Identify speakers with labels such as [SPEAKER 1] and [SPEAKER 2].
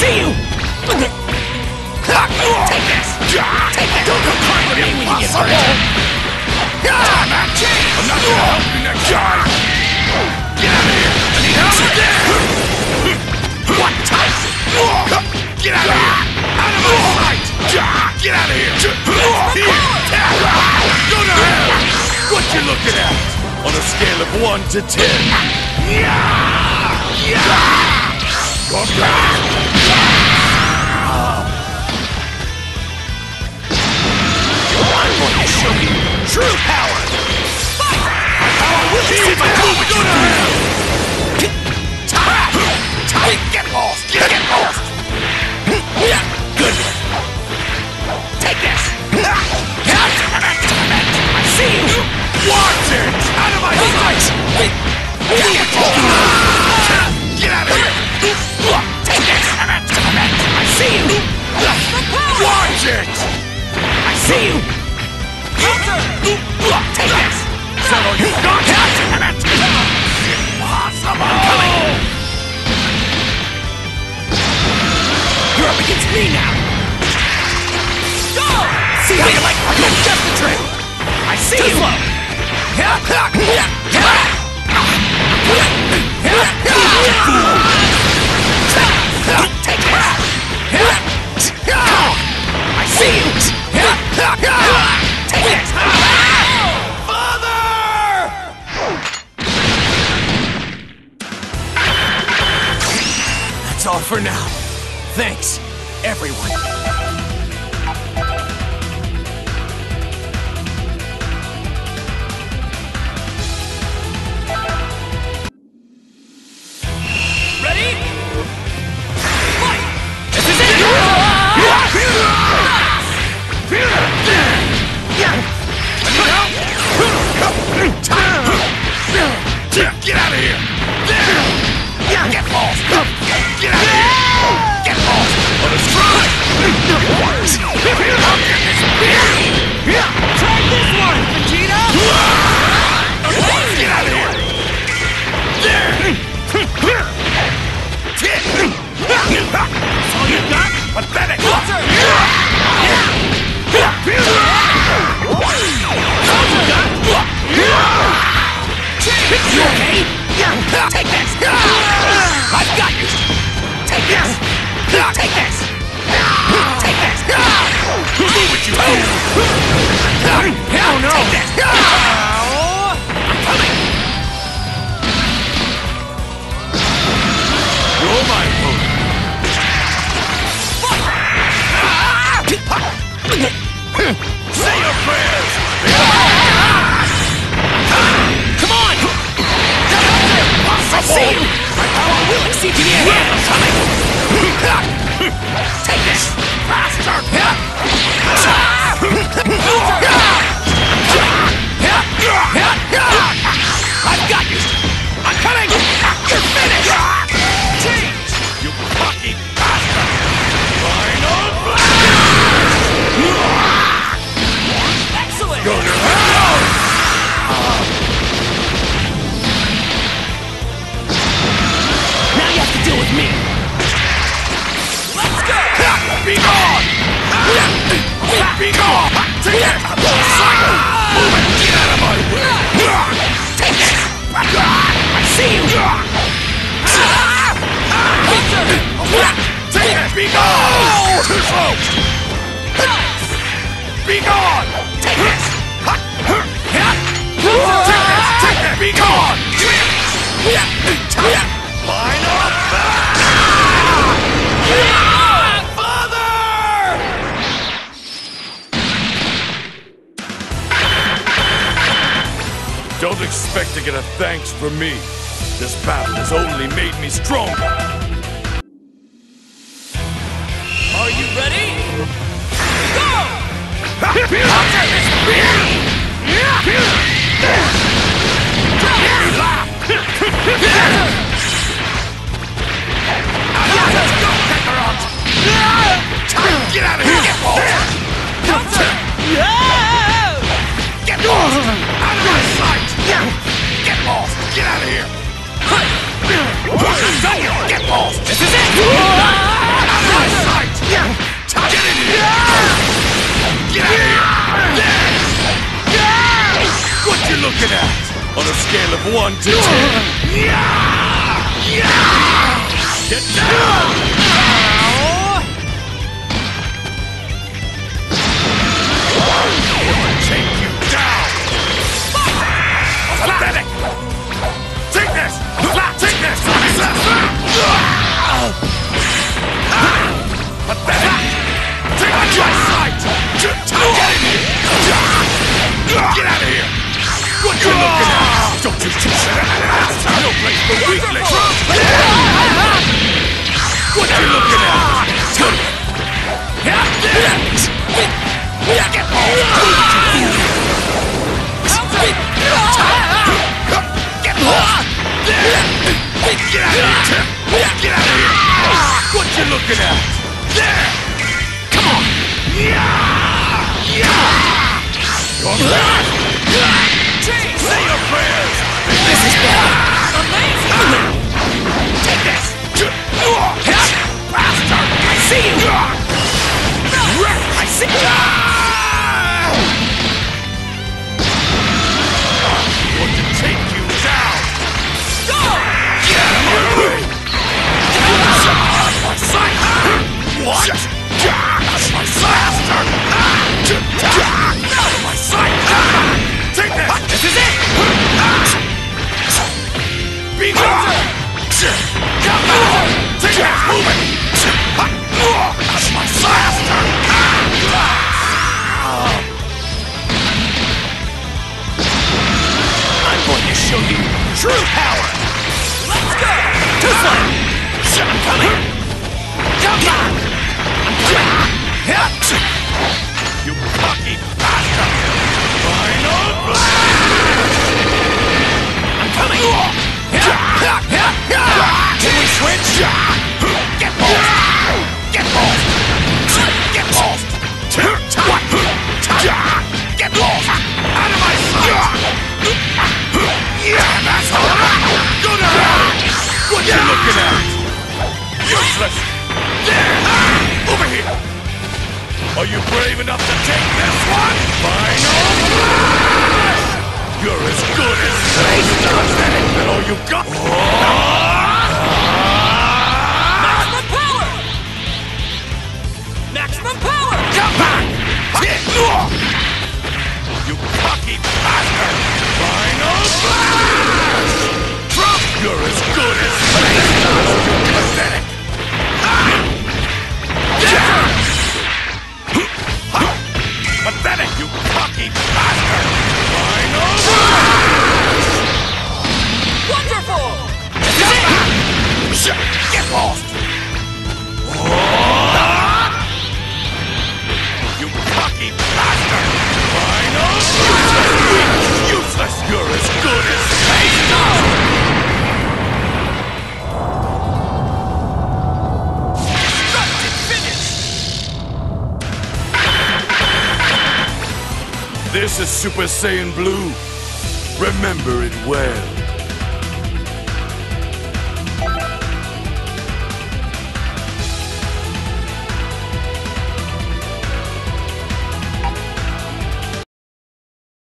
[SPEAKER 1] see you! Take this! Take this! Don't come crying to me when you get hurt! Time out! I'm not gonna help you next time! Get out of here! I need help! What type? Get out of here! Out of my sight! Get out of here! Here! Go to hell! What you looking at? On a scale of 1 to 10. Go back! I'm going to show you true power! Fight! My power will be my power! Go to hell! Get lost! Get lost! Good! Take this! I see you! Watch it! Out of my sight! Get out of here! Take this! I see you! Watch it! I see you! Take this! Is that all you got? Impossible! I'm coming! You're up against me now! Go! See how you like my just the trick! I see you! Slow. Take it! I see you! Take it! Father! That's all for now. Thanks, everyone. Get out of here! Get lost! Get out of here! Get lost! On a strike! Try this one, Vegeta! Get out of here! That's all you got? Pathetic! You okay? Take this! I've got you! Take this! Take this! Take this! Leave it, you fool! Oh no! Take this! I'm coming! You're my opponent! Say your prayers! I see you! My power will exceed your hand! I'm coming! Take this! Faster! I've got you! I'm coming! You're finished! Change! You cocky bastard! Final blast! Excellent! Go to hell! Deal with me! Let's go! Be gone! Be gone! Take it! Move it! Get out of my way! Take this! I see you! Take it! Be gone! Too slow! Be gone! Take this! Take it! Be gone! Line up! Father! Don't expect to get a thanks from me. This battle has only made me stronger. Are you ready? Go! Get out of here! Get lost! Get lost! Out of my sight! Get lost! Get out of here! Get lost! This is it! Out scale of 1 to 10. Get down! Take you down! Pathetic! Take this! Take this! Pathetic! Take my sight! Get in here! Get out of here! What you looking at? Don't you touch that! No place for weaklings! What you looking at? Get off! Get off! Get out of here! What you looking at? There! Come on! You're back! Say your prayers!
[SPEAKER 2] This is bad!
[SPEAKER 1] Amazing! Take this! Bastard! I see you! I see you! Want to take you down! Go! Get out of my way! My sight! What? That's my bastard! Out of my sight! Take this! This is it! Be gone! Come on! Take that! Move it! That's my bastard! I'm going to show you true power! Let's go! Two slam! I'm coming! Come on! I'm coming! You cocky bastard! Final blast! I'm coming! Can we switch? Get off! Get off! Get off! What? Get off! Out of my sight! Yeah, asshole! Go down! What you looking at? Useless! There! Over here! Are you brave enough to take this one? Final blast! You're as good as space dust! And all you got...
[SPEAKER 2] Maximum power! Maximum power!
[SPEAKER 1] Come back! You cocky bastard! Final blast! Trump! You're as good as space dust! You pathetic! Pathetic, you cocky bastard! Final blast!
[SPEAKER 2] Wonderful!
[SPEAKER 1] Get lost! You cocky bastard! Final blast! Useless! You're as good as space dust! This is Super Saiyan Blue. Remember it well.